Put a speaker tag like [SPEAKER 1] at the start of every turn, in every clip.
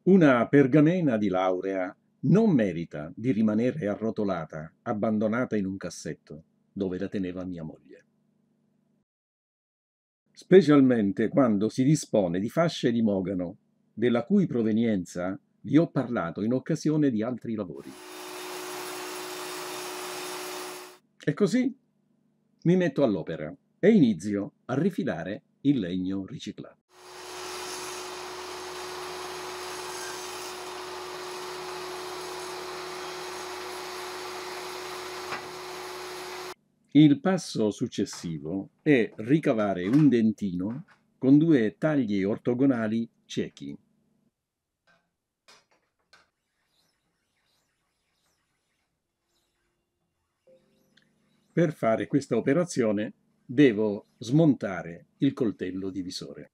[SPEAKER 1] Una pergamena di laurea non merita di rimanere arrotolata, abbandonata in un cassetto dove la teneva mia moglie. Specialmente quando si dispone di fasce di mogano, della cui provenienza vi ho parlato in occasione di altri lavori. E così mi metto all'opera e inizio a rifilare il legno riciclato. Il passo successivo è ricavare un dentino con due tagli ortogonali ciechi. Per fare questa operazione devo smontare il coltello divisore.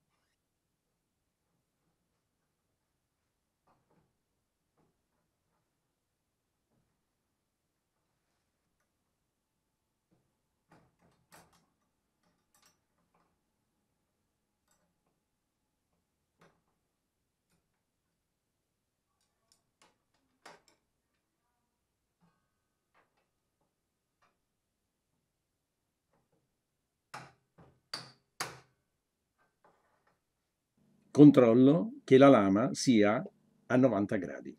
[SPEAKER 1] Controllo che la lama sia a 90 gradi.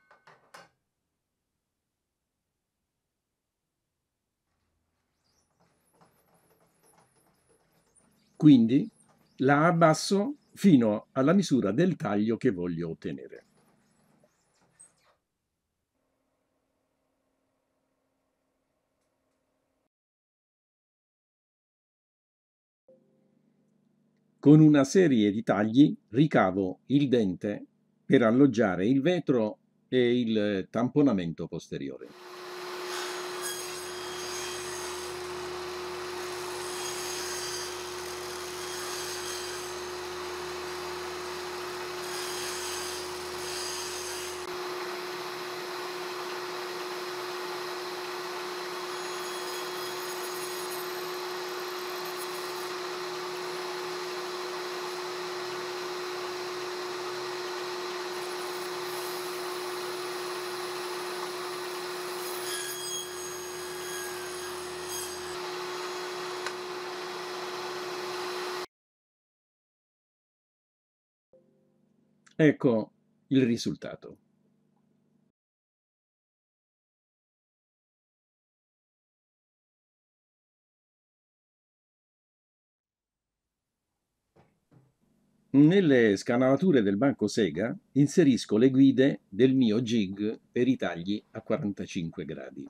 [SPEAKER 1] Quindi la abbasso fino alla misura del taglio che voglio ottenere. Con una serie di tagli ricavo il dente per alloggiare il vetro e il tamponamento posteriore. Ecco il risultato. Nelle scanalature del banco Sega inserisco le guide del mio jig per i tagli a 45 gradi.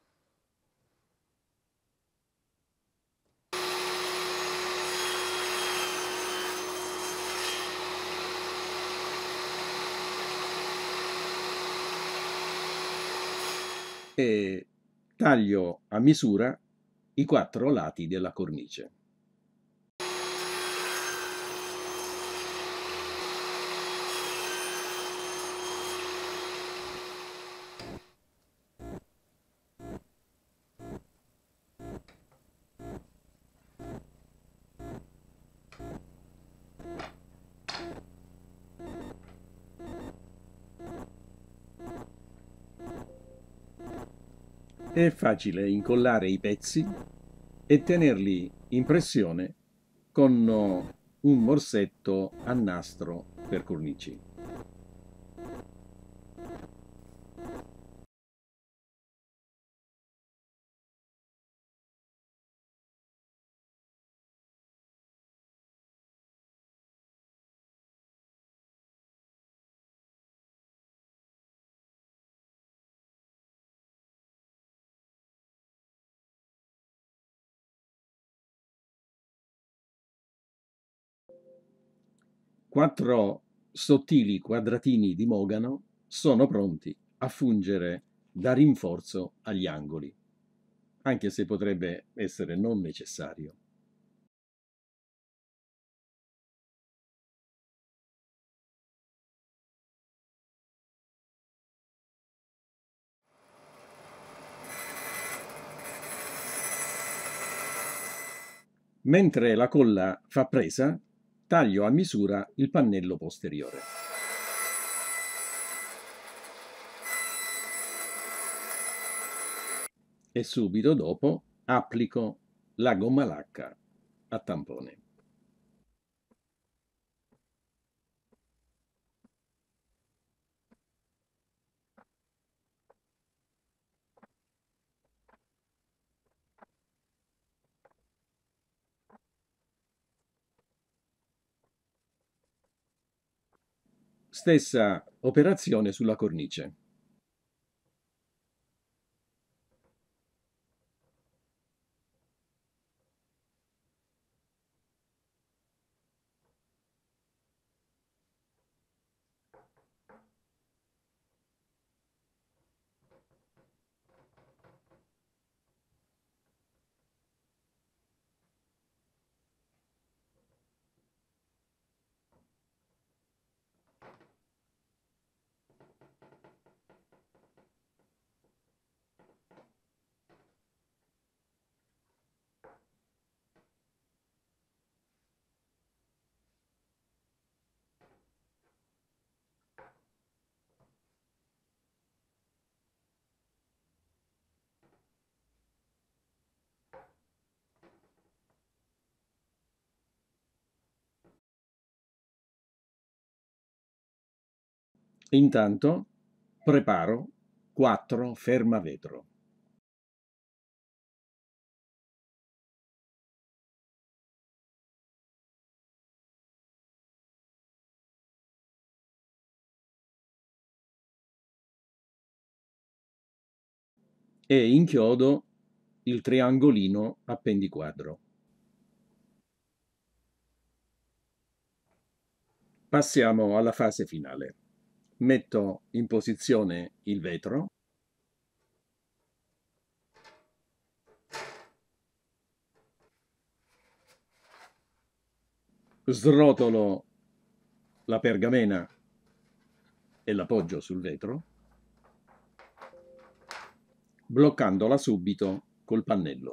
[SPEAKER 1] E taglio a misura i 4 lati della cornice. È facile incollare i pezzi e tenerli in pressione con un morsetto a nastro per cornici. Quattro sottili quadratini di mogano sono pronti a fungere da rinforzo agli angoli, anche se potrebbe essere non necessario. Mentre la colla fa presa, taglio a misura il pannello posteriore. e subito dopo applico la gomma lacca a tampone. Stessa operazione sulla cornice. Intanto preparo 4 fermavetro. E inchiodo il triangolino appendiquadro. Passiamo alla fase finale. Metto in posizione il vetro, srotolo la pergamena e l'appoggio sul vetro, bloccandola subito col pannello.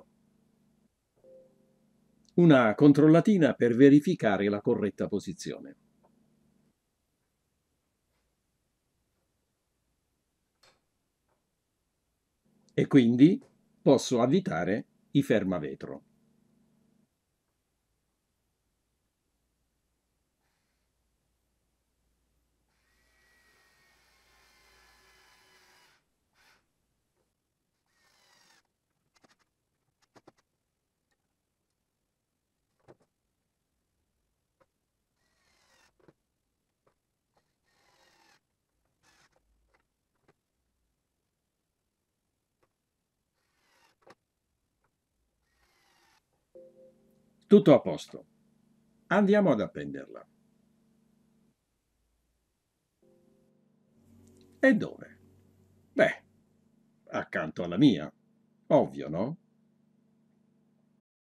[SPEAKER 1] Una controllatina per verificare la corretta posizione. E quindi posso avvitare i fermavetro. Tutto a posto. Andiamo ad appenderla. E dove? Beh, accanto alla mia. Ovvio, no?